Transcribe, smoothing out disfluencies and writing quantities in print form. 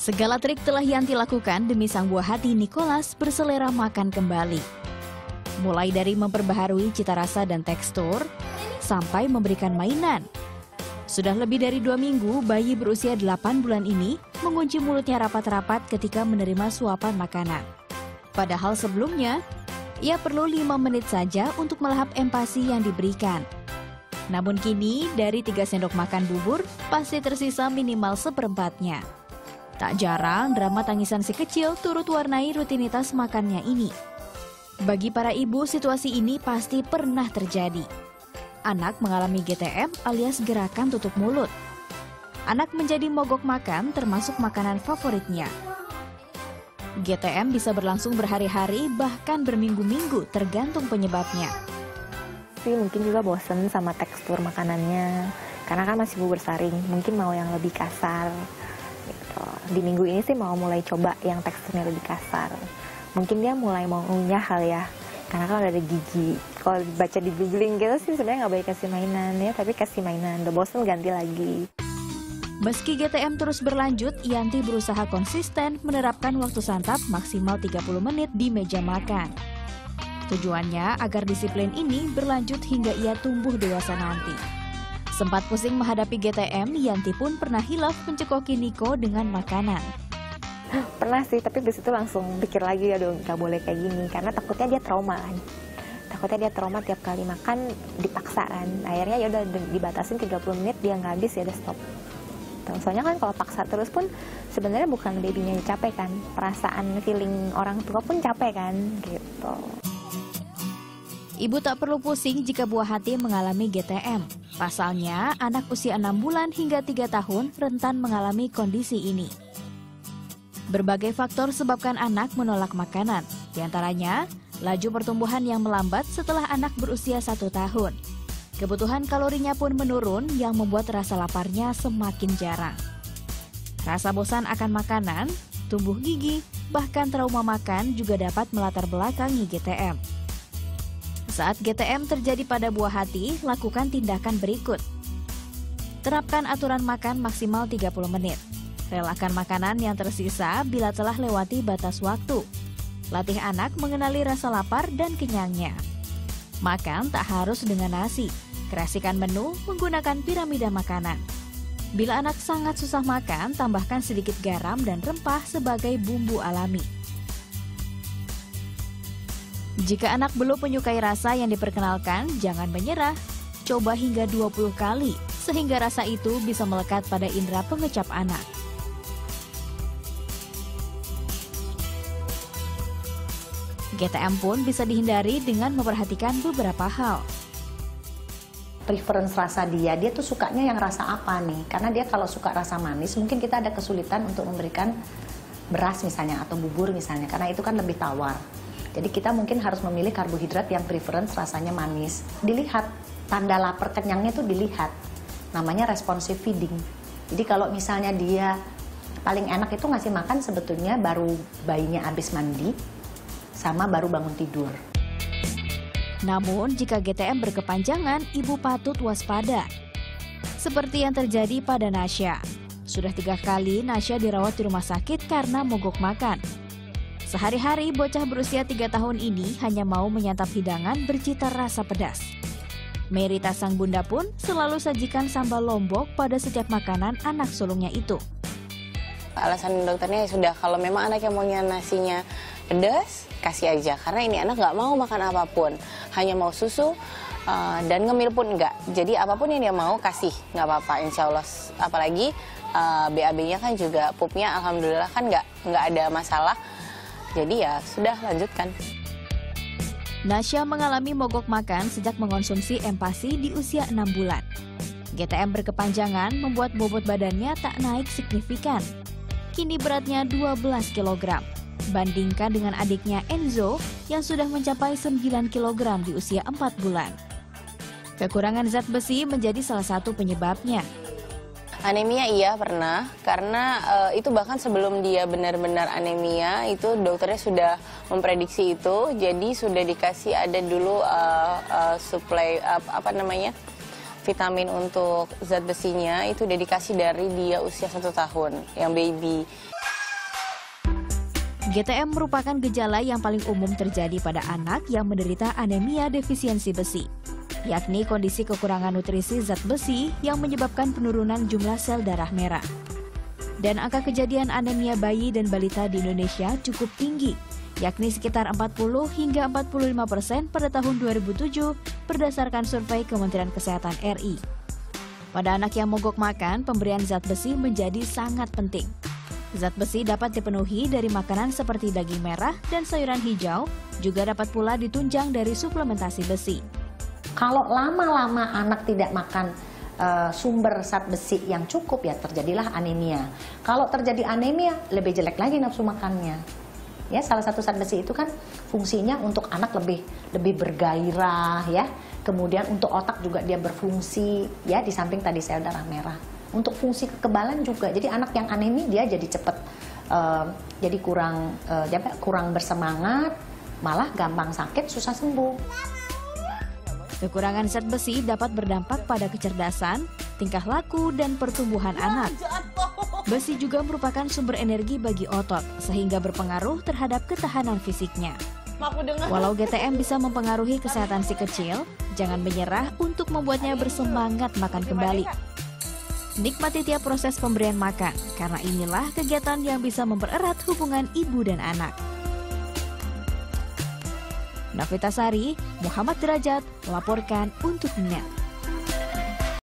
Segala trik telah Yanti lakukan demi sang buah hati Nicholas berselera makan kembali. Mulai dari memperbaharui cita rasa dan tekstur, sampai memberikan mainan. Sudah lebih dari 2 minggu, bayi berusia 8 bulan ini mengunci mulutnya rapat-rapat ketika menerima suapan makanan. Padahal sebelumnya, ia perlu 5 menit saja untuk melahap empasi yang diberikan. Namun kini, dari 3 sendok makan bubur, pasti tersisa minimal seperempatnya. Tak jarang, drama tangisan si kecil turut warnai rutinitas makannya ini. Bagi para ibu, situasi ini pasti pernah terjadi. Anak mengalami GTM alias gerakan tutup mulut. Anak menjadi mogok makan termasuk makanan favoritnya. GTM bisa berlangsung berhari-hari bahkan berminggu-minggu tergantung penyebabnya. Mungkin juga bosen sama tekstur makanannya, karena kan masih bubur saring, mungkin mau yang lebih kasar. Gitu. Di minggu ini sih mau mulai coba yang teksturnya lebih kasar. Mungkin dia mulai mau ngunyah kali ya, karena kan udah ada gigi. Kalau baca di googling gitu sih sebenarnya nggak baik kasih mainan ya, tapi kasih mainan, udah bosen ganti lagi. Meski GTM terus berlanjut, Yanti berusaha konsisten menerapkan waktu santap maksimal 30 menit di meja makan. Tujuannya agar disiplin ini berlanjut hingga ia tumbuh dewasa nanti. Sempat pusing menghadapi GTM, Yanti pun pernah hilaf mencekoki Niko dengan makanan. Pernah sih, tapi di situ langsung pikir lagi, aduh nggak boleh kayak gini, karena takutnya dia trauma kan. Takutnya dia trauma tiap kali makan dipaksa kan. Akhirnya ya udah dibatasin 30 menit, dia nggak habis ya udah stop. Soalnya kan kalau paksa terus pun sebenarnya bukan babynya yang capek kan, perasaan feeling orang tua pun capek kan gitu. Ibu tak perlu pusing jika buah hati mengalami GTM. Pasalnya, anak usia 6 bulan hingga 3 tahun rentan mengalami kondisi ini. Berbagai faktor sebabkan anak menolak makanan. Di antaranya, laju pertumbuhan yang melambat setelah anak berusia 1 tahun. Kebutuhan kalorinya pun menurun yang membuat rasa laparnya semakin jarang. Rasa bosan akan makanan, tumbuh gigi, bahkan trauma makan juga dapat melatar belakangi GTM. Saat GTM terjadi pada buah hati, lakukan tindakan berikut. Terapkan aturan makan maksimal 30 menit. Relakan makanan yang tersisa bila telah lewati batas waktu. Latih anak mengenali rasa lapar dan kenyangnya. Makan tak harus dengan nasi. Kreasikan menu menggunakan piramida makanan. Bila anak sangat susah makan, tambahkan sedikit garam dan rempah sebagai bumbu alami. Jika anak belum menyukai rasa yang diperkenalkan, jangan menyerah. Coba hingga 20 kali, sehingga rasa itu bisa melekat pada indera pengecap anak. GTM pun bisa dihindari dengan memperhatikan beberapa hal. Preference rasa dia tuh sukanya yang rasa apa nih? Karena dia kalau suka rasa manis, mungkin kita ada kesulitan untuk memberikan beras misalnya atau bubur misalnya, karena itu kan lebih tawar. Jadi kita mungkin harus memilih karbohidrat yang preference rasanya manis. Dilihat, tanda lapar kenyangnya tuh dilihat. Namanya responsive feeding. Jadi kalau misalnya dia paling enak itu ngasih makan sebetulnya baru bayinya habis mandi, sama baru bangun tidur. Namun, jika GTM berkepanjangan, ibu patut waspada. Seperti yang terjadi pada Nasya. Sudah 3 kali Nasya dirawat di rumah sakit karena mogok makan. Sehari-hari, bocah berusia 3 tahun ini hanya mau menyantap hidangan bercita rasa pedas. Merita sang bunda pun selalu sajikan sambal lombok pada setiap makanan anak sulungnya itu. Alasan dokternya sudah, kalau memang anak yang maunya nasinya pedas, kasih aja. Karena ini anak nggak mau makan apapun, hanya mau susu dan ngemil pun enggak. Jadi apapun yang dia mau kasih, nggak apa-apa, insya Allah. Apalagi BAB-nya kan juga pupnya alhamdulillah kan nggak ada masalah. Jadi ya sudah lanjutkan. Nasya mengalami mogok makan sejak mengonsumsi empasi di usia 6 bulan. GTM berkepanjangan membuat bobot badannya tak naik signifikan. Kini beratnya 12 kg. Bandingkan dengan adiknya Enzo yang sudah mencapai 9 kg di usia 4 bulan. Kekurangan zat besi menjadi salah satu penyebabnya. Anemia iya pernah, karena itu bahkan sebelum dia benar-benar anemia, itu dokternya sudah memprediksi itu, jadi sudah dikasih ada dulu suplai vitamin untuk zat besinya, itu udah dikasih dari dia usia 1 tahun, yang baby. GTM merupakan gejala yang paling umum terjadi pada anak yang menderita anemia defisiensi besi, yakni kondisi kekurangan nutrisi zat besi yang menyebabkan penurunan jumlah sel darah merah. Dan angka kejadian anemia bayi dan balita di Indonesia cukup tinggi, yakni sekitar 40 hingga 45% pada tahun 2007 berdasarkan survei Kementerian Kesehatan RI. Pada anak yang mogok makan, pemberian zat besi menjadi sangat penting. Zat besi dapat dipenuhi dari makanan seperti daging merah dan sayuran hijau, juga dapat pula ditunjang dari suplementasi besi. Kalau lama-lama anak tidak makan sumber zat besi yang cukup, ya terjadilah anemia. Kalau terjadi anemia, lebih jelek lagi nafsu makannya. Ya, salah satu zat besi itu kan fungsinya untuk anak lebih bergairah, ya. Kemudian untuk otak juga dia berfungsi, ya, di samping tadi sel darah merah. Untuk fungsi kekebalan juga. Jadi anak yang anemia dia jadi cepat jadi kurang bersemangat, malah gampang sakit, susah sembuh. Kekurangan zat besi dapat berdampak pada kecerdasan, tingkah laku, dan pertumbuhan anak. Besi juga merupakan sumber energi bagi otot, sehingga berpengaruh terhadap ketahanan fisiknya. Walau GTM bisa mempengaruhi kesehatan si kecil, jangan menyerah untuk membuatnya bersemangat makan kembali. Nikmati tiap proses pemberian makan, karena inilah kegiatan yang bisa mempererat hubungan ibu dan anak. Nafita Sari, Muhammad Derajat, melaporkan untuk NET.